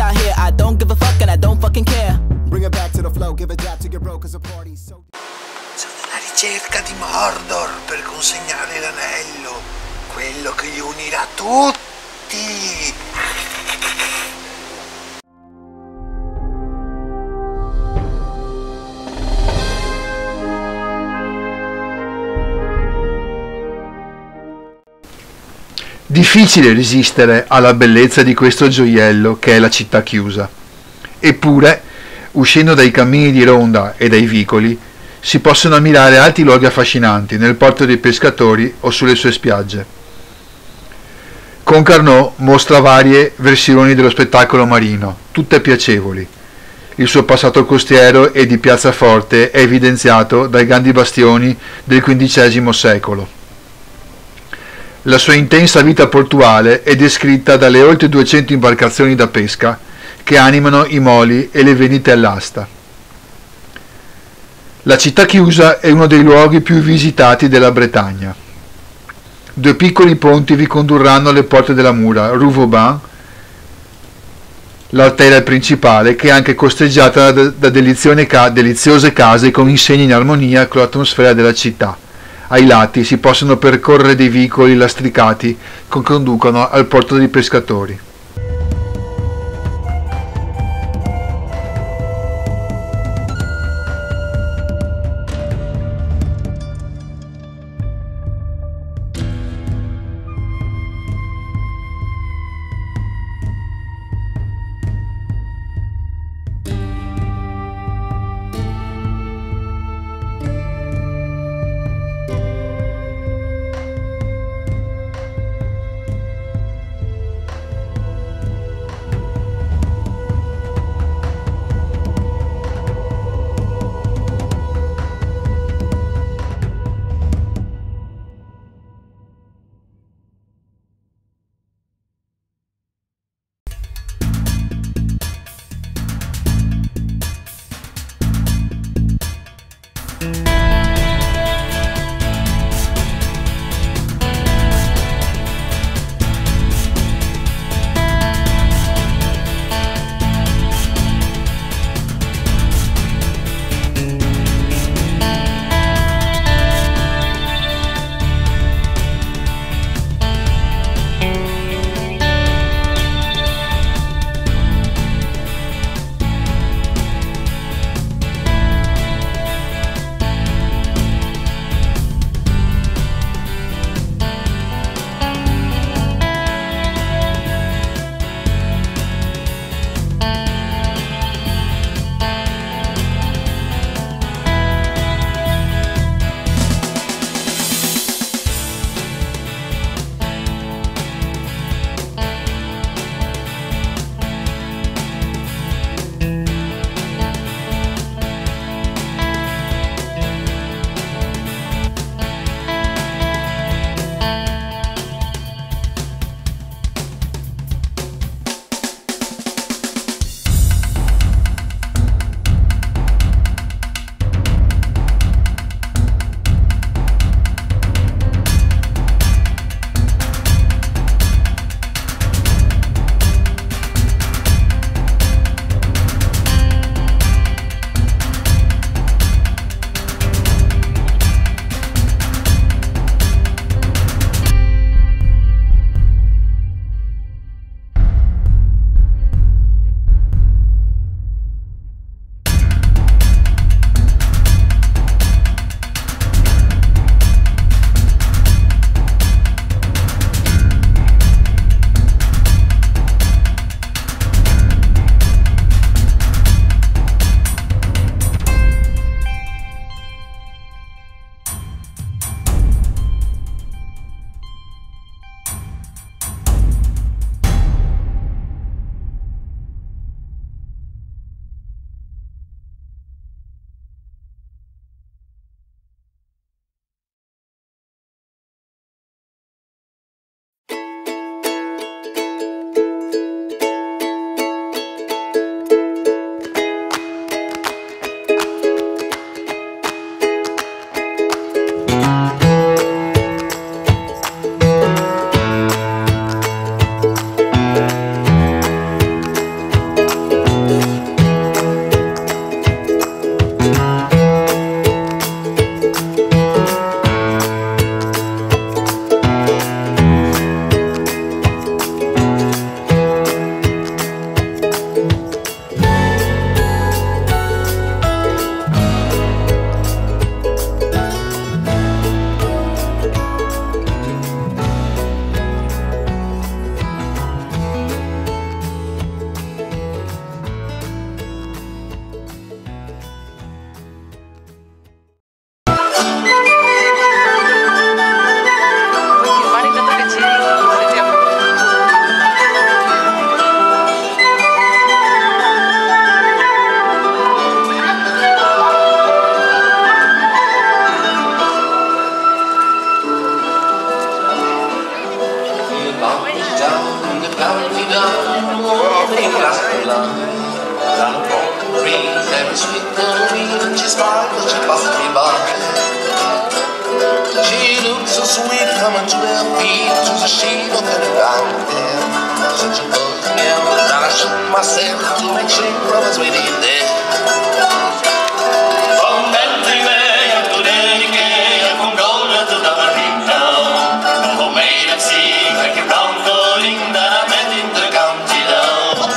out here. I don't give a fuck and I don't fucking care. Bring it back to the flow, give a dap to your bro, cause the party's so... Sono alla ricerca di Mordor per consegnare l'anello, quello che li unirà tutti. Difficile resistere alla bellezza di questo gioiello che è la città chiusa. Eppure, uscendo dai cammini di ronda e dai vicoli, si possono ammirare alti luoghi affascinanti nel porto dei pescatori o sulle sue spiagge. Concarneau mostra varie versioni dello spettacolo marino, tutte piacevoli. Il suo passato costiero e di piazzaforte è evidenziato dai grandi bastioni del XV secolo. La sua intensa vita portuale è descritta dalle oltre 200 imbarcazioni da pesca che animano i moli e le vendite all'asta. La città chiusa è uno dei luoghi più visitati della Bretagna. 2 piccoli ponti vi condurranno alle porte della mura, Rue Vauban, l'arteria principale, che è anche costeggiata da deliziose case con insegne in armonia con l'atmosfera della città. Ai lati si possono percorrere dei vicoli lastricati che conducono al porto dei pescatori. in castello, da un po' ride, sweet, she smiles, she passes me by. She looks so sweet, coming to her feet, to the sheet of the ground there. Such a good girl, that I shook myself to make sure I was waiting there. From Bethlehem to Dedicate, from Golden to Tabarina, the homemade and sea, like a brown calling that I met in the county down.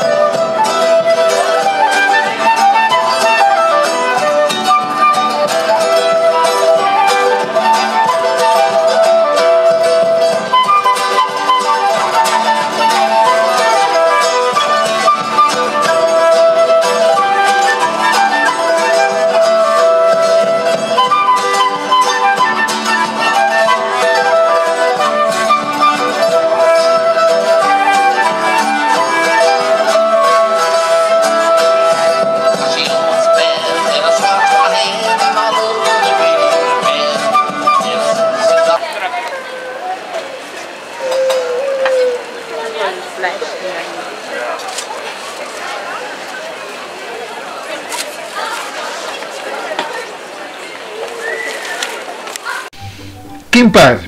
Quimper.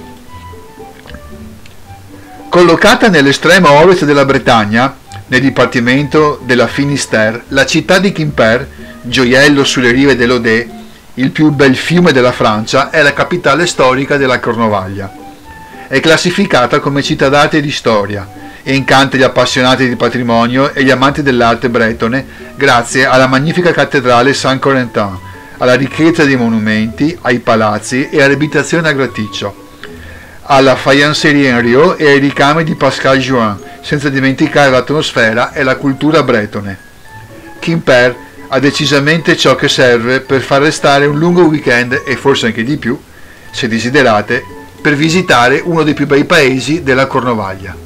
Collocata nell'estremo ovest della Bretagna, nel dipartimento della Finistère, la città di Quimper, gioiello sulle rive dell'Odé, il più bel fiume della Francia, è la capitale storica della Cornovaglia. È classificata come città d'arte e di storia e incanta gli appassionati di patrimonio e gli amanti dell'arte bretone grazie alla magnifica cattedrale Saint-Corentin, alla ricchezza dei monumenti, ai palazzi e alle abitazioni a graticcio, alla faïencerie e ai ricami di Pascal Juin, senza dimenticare l'atmosfera e la cultura bretone. Quimper ha decisamente ciò che serve per far restare un lungo weekend e forse anche di più, se desiderate, per visitare uno dei più bei paesi della Cornovaglia.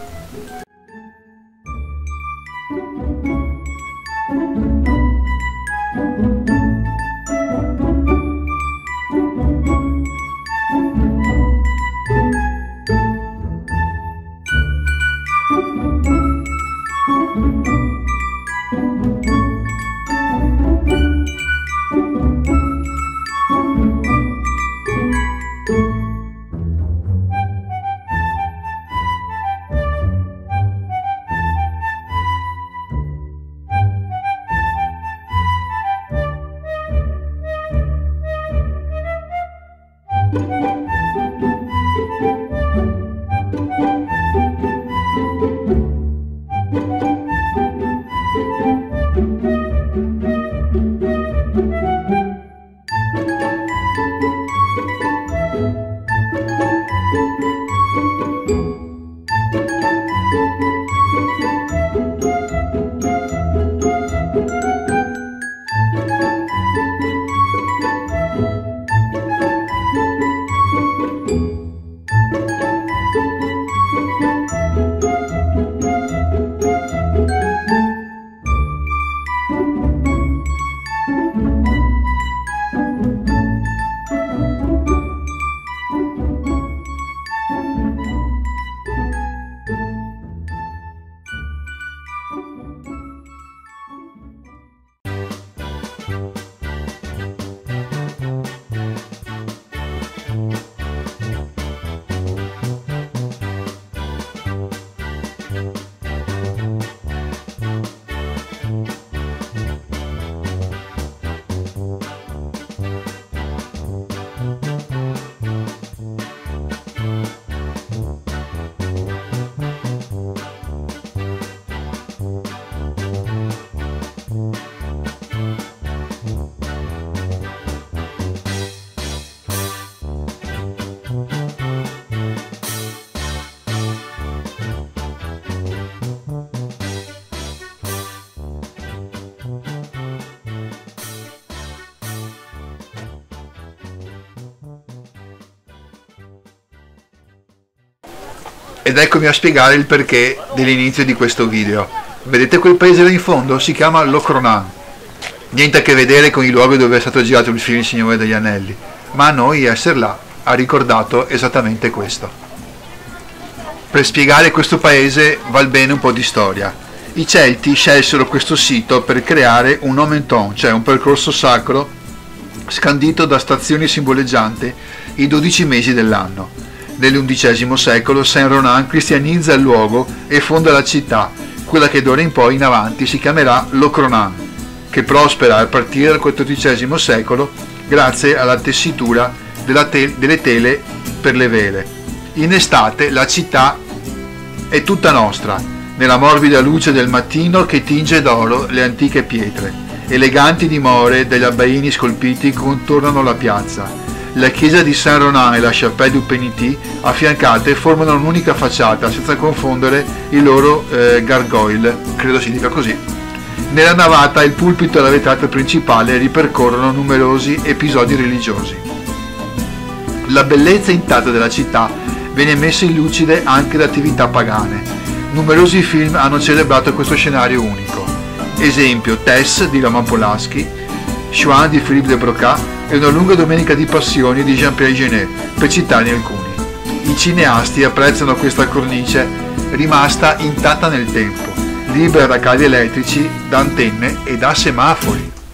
Ed eccomi a spiegare il perché dell'inizio di questo video. Vedete quel paese là in fondo? Si chiama Locronan. Niente a che vedere con i luoghi dove è stato girato il film Il Signore degli Anelli, ma a noi essere là ha ricordato esattamente questo. Per spiegare questo paese val bene un po' di storia. I Celti scelsero questo sito per creare un omenton, cioè un percorso sacro scandito da stazioni simboleggianti i 12 mesi dell'anno. Nell'undicesimo secolo Saint Ronan cristianizza il luogo e fonda la città, quella che d'ora in poi in avanti si chiamerà Locronan, che prospera a partire dal XIV secolo grazie alla tessitura delle tele per le vele. In estate la città è tutta nostra, nella morbida luce del mattino che tinge d'oro le antiche pietre. Eleganti dimore degli abbaini scolpiti contornano la piazza. La chiesa di Saint Ronan e la Chapelle du Peniti affiancate formano un'unica facciata senza confondere i loro gargoyle, credo si dica così. Nella navata il pulpito e la vetrata principale ripercorrono numerosi episodi religiosi. La bellezza intatta della città viene messa in luce anche da attività pagane. Numerosi film hanno celebrato questo scenario unico. Esempio Tess di Roman Polanski, Chouin di Philippe de Broca e Una lunga domenica di passioni di Jean-Pierre Jeunet, per citarne alcuni. I cineasti apprezzano questa cornice rimasta intatta nel tempo, libera da cavi elettrici, da antenne e da semafori.